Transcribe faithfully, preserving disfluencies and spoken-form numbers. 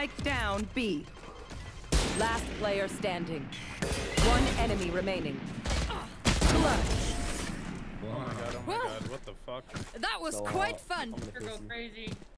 Spike down B. Last player standing. One enemy remaining. Clutch. Oh my god, oh my god, what the fuck? That was So, quite uh, fun. I'm gonna Go face you. crazy.